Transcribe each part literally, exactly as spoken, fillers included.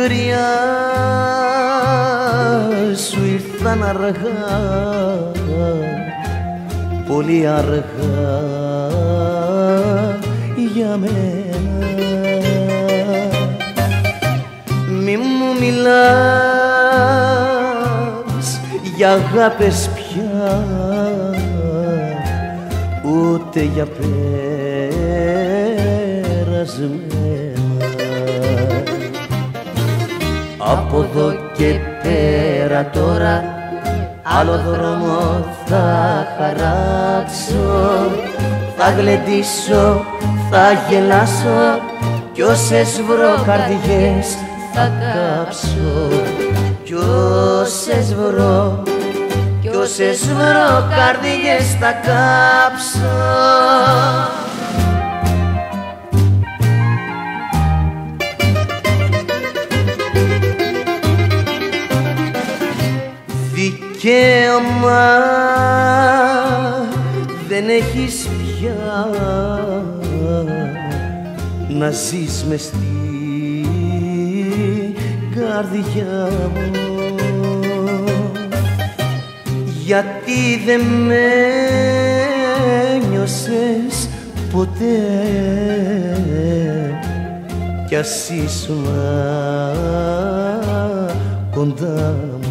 δάκρυα σου ήρθαν αργά, πολύ αργά για μένα. Μη μου μιλάς για αγάπες πια, ούτε για περασμένα. Από εδώ και πέρα τώρα άλλο δρόμο θα χαράξω, θα γλεντήσω, θα γελάσω κι όσες βρω καρδιές θα κάψω, κι όσες βρω, κι όσες βρω καρδιές θα κάψω. Δικαίωμα δεν έχεις πια να ζεις μες στην καρδιά μου, γιατί δεν με νιώσες ποτέ κι ας ήσουν κοντά μου.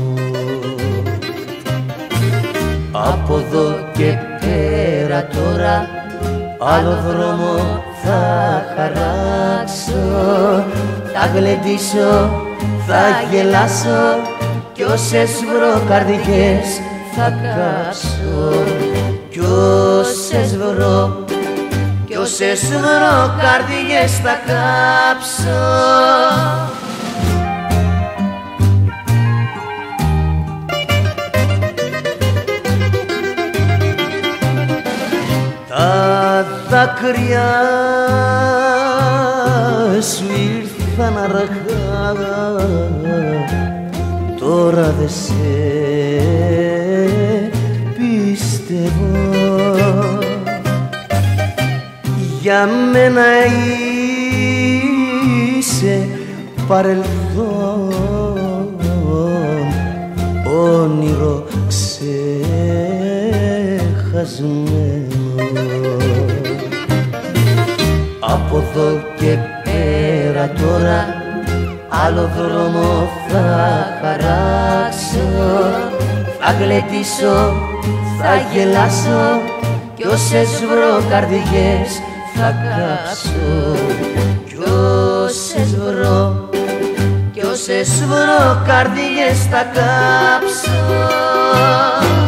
Από εδώ και πέρα τώρα άλλο δρόμο θα χαράξω, θα γλεντήσω, θα γελάσω κι όσες βρω καρδιές θα κάψω, κι όσες βρω, κι όσες βρω καρδιές θα κάψω. Τα δάκρυα σου ήρθαν αργά, τώρα δε σε πιστεύω. Για μένα είσαι παρελθόν, όνειρο ξεχασμένο. Από εδώ και πέρα τώρα άλλο δρόμο θα χαράξω, θα γλεντήσω, θα γελάσω κι όσες βρω καρδιές θα κάψω, κι όσες βρω, κι όσες βρω καρδιές θα κάψω.